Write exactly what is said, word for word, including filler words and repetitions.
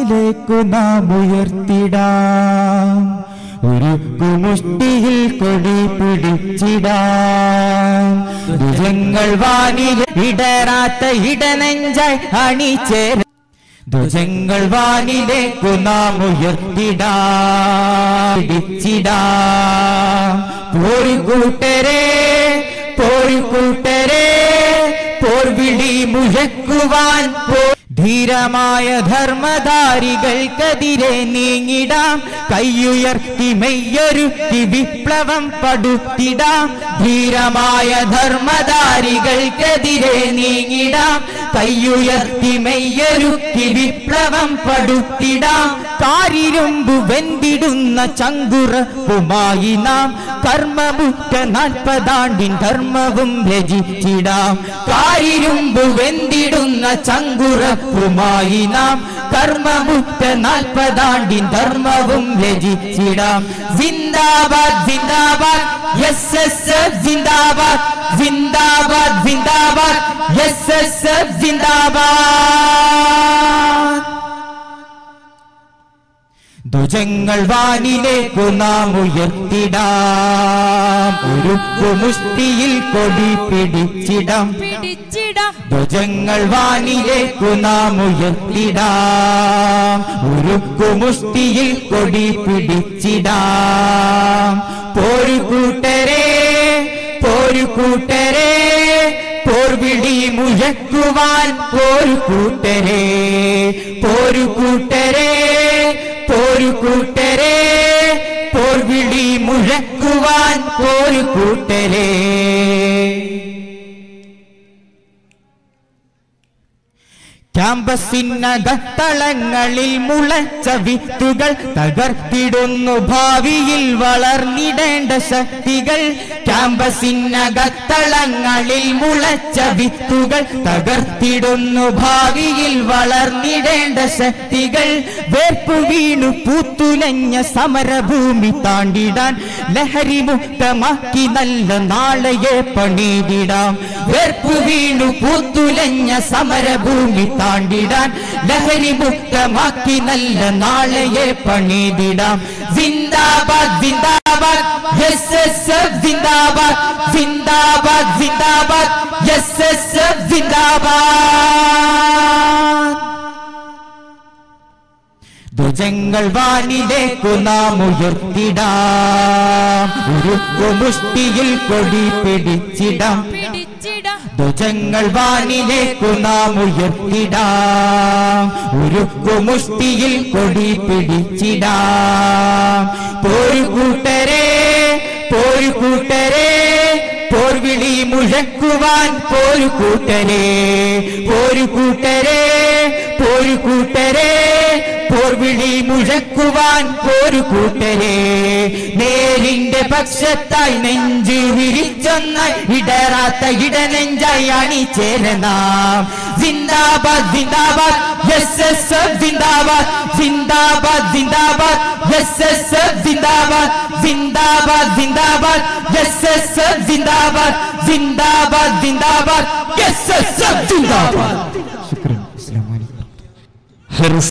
വാനിലേക്കു നാം ഉയർത്തിടാം, ഒരു കുമുഷ്ടിയിൽ കൊടി പിടിച്ചിടാം. ധ്വജങ്ങൾ വാനിൽ ഇടരാത്ത ഇടനെഞ്ചായി അണിചേര, ധ്വജങ്ങൾ വാനിലേക്കു നാം ഉയർത്തിടാം, പിടിച്ചിടാം. പോരു കൂട്ടരെ പോരു കൂട്ടരെ പോർവിളി മുഴക്കുവാൻ ധീരമായ ധർമ്മധാരികൾക്കെതിരെ നീങ്ങിടാം, കയ്യുയർത്തി മെയ്യൊരുക്കി വിപ്ലവം പടുത്തിടാം. ധീരമായ ധർമ്മധാരികൾക്കെതിരെ നീങ്ങിടാം, കയ്യുയർത്തി മെയ്യൊരുക്കി വിപ്ലവം പടുത്തിടാം. കാരിരുമ്പു വെന്തിടുന്ന ചങ്കുറപ്പുമായി നാം കർമ്മമുറ്റ നാൽപ്പതാണ്ടിൻ ധർമ്മവും രചിച്ചിടാം. കാരിരുമ്പു വെന്തിടുന്ന ചങ്കുറപ്പുമായി നാം കർമ്മമുറ്റ നാൽപ്പതാണ്ടിൻ ധർമ്മവും രചിച്ചിടാം. സിന്ദാബാദ് സിന്ദാബാദ് എസ് എസ് എഫ് സിന്ദാബാദ്, സിന്ദാബാദ് സിന്ദാബാദ് എസ് എസ് എഫ് സിന്ദാബാദ്. ധ്വജങ്ങൾ വാനിലേക്കു നാം ഉയർത്തിടാം, ഒരു കുമുഷ്ടിയിൽ കൊടി പിടിച്ചിടാം. ധ്വജങ്ങൾ വാനിലേക്കു നാം ഉയർത്തിടാം, ഒരു കുമുഷ്ടിയിൽ കൊടി പിടിച്ചിടാം. പോരു കൂട്ടരെ പോരു കൂട്ടരെ പോർവിളി മുഴക്കുവാൻ, പോരു കൂട്ടരെ പോരു കൂട്ടരെ പോരു കൂട്ടരെ പോർവിളി മുഴക്കുവാൻ, പോരു കൂട്ടരെ. ക്യാമ്പസിനകത്തളങ്ങളിൽ മുളച്ച വിത്തുകൾ തകർത്തിടുന്നു ഭാവിയിൽ വളർന്നിടേണ്ട ശക്തികൾ. ക്യാമ്പസിനകത്തളങ്ങളിൽ മുളച്ച വിത്തുകൾ തകർത്തിടുന്നു ഭാവിയിൽ വളർന്നിടേണ്ട ശക്തികൾ. വേർപ്പു വീണു പൂത്തുലഞ്ഞ സമരഭൂമി താണ്ടിടാൻ, ലഹരി മുക്തമാക്കി നല്ല നാളെയെ പണിതിടാം. വേർപ്പു വീണു പൂത്തുലഞ്ഞ സമരഭൂമി താണ്ടിടാൻ, ലഹരി മുക്തമാക്കി നല്ല നാളെയെ പണിതിടാം. സിന്ദാബാദ് സിന്ദാബാദ് എസ് എസ് എഫ് സിന്ദാബാദ്, സിന്ദാബാദ് സിന്ദാബാദ് എസ് എസ് എഫ് സിന്ദാബാദ്. ധ്വജങ്ങൾ വാനിലേക്കു നാം ഉയർത്തിടാം, ഒരു കുമുഷ്ടിയിൽ കൊടി പിടിച്ചിടാം. ധ്വജങ്ങൾ വാനിലേക്കു നാം ഉയർത്തിടാം, ഒരു കുമുഷ്ടിയിൽ കൊടി പിടിച്ചിടാം. പോരു കൂട്ടരെ പോരു കൂട്ടരെ പോർവിളി മുഴക്കുവാൻ, പോരു കൂട്ടരെ പോരു കൂട്ടരെ പോരു കൂട്ടരെ പോർവിളി മുഴക്കുവാൻ, പോരു കൂട്ടരെ. നേരിന്റെ പക്ഷത്തായി നെഞ്ചു വിരിച്ചൊന്നായി ഇടറാത്ത ഇടനെഞ്ചായി അണിചേരനാം. സിന്ദാബാദ് സിന്ദാബാദ് എസ് എസ് എഫ് സിന്ദാബാദ്, സിന്ദാബാദ് സിന്ദാബാദ് എസ് എസ് എഫ് സിന്ദാബാദ്, സിന്ദാബാദ് സിന്ദാബാദ് എസ് എസ് എഫ് സിന്ദാബാദ്, സിന്ദാബാദ് സിന്ദാബാദ് എസ് എസ് എഫ് സിന്ദാബാദ്. ശുക്രൻ. അസ്സലാമു അലൈക്കും.